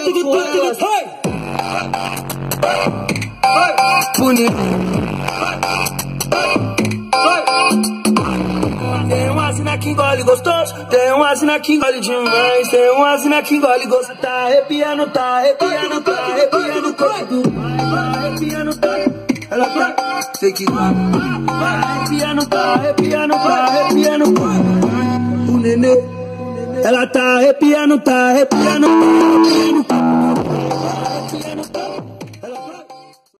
com elas. Bonito. Tem uma zina que engole gostoso, tem uma zina que engole demais, tem uma zina que engole gostoso. Tá arrepiando, tá arrepiando, tá arrepiando todo. Vai arrepiando, tá. Ela tá, sei que vai. Vai arrepiando, tá arrepiando, tá arrepiando todo. O nenê, ela tá arrepiando, tá arrepiando, tá arrepiando.